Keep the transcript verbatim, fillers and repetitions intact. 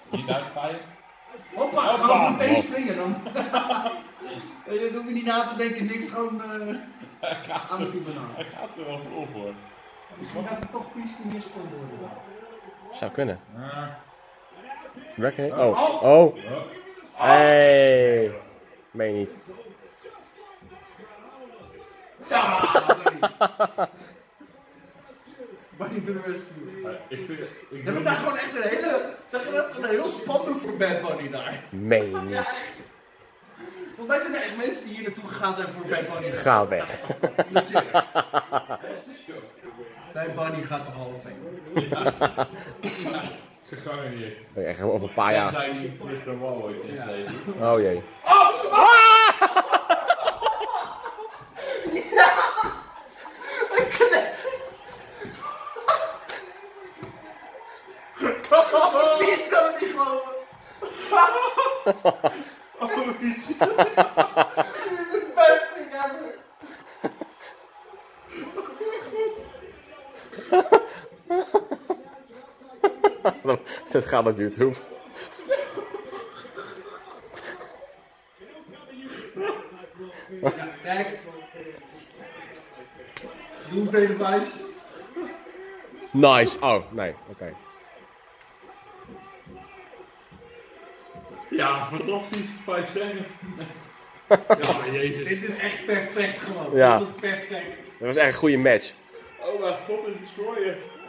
Niet uitgaaien. Hoppa, Hoppa. gewoon meteen springen dan. Dan hoef je niet na te denken, niks gewoon uh, aan de banaan. Hij gaat er wel vol voor. Misschien gaat er toch Priesky missprongen worden. Zou kunnen. Ah. Werkt niet? Oh. Oh. Hey. Meen je niet. Ja, Bunny to the rescue. Uh, ik vind, ik Ze hebben daar gewoon echt een hele, zeg je dat, een heel spandoek voor Bad Bunny daar. Meen je niet. Volgens mij zijn er echt mensen die hier naartoe gegaan zijn voor Bad Bunny. Ga weg. Nee, Bunny gaat de half heen. ja, gegarandeerd. Ben je echt over een paar jaar. Zijn die Chris de Wall ooit in het leven. Oh jee. Oh! Ah! Ja! Ik kan het. Wie kan het niet geloven? Oh shit. Dit is het beste ding ever. Dat gaat op YouTube. Ja, kijk. Doomsday Device. Nice. Oh, nee. Oké. Okay. Ja, fantastisch. Vijf zeggen. Ja, maar jezus. Dit is echt perfect gewoon. Ja. Dit is perfect. Dat was echt een goede match. Oh mijn god, een destroyer.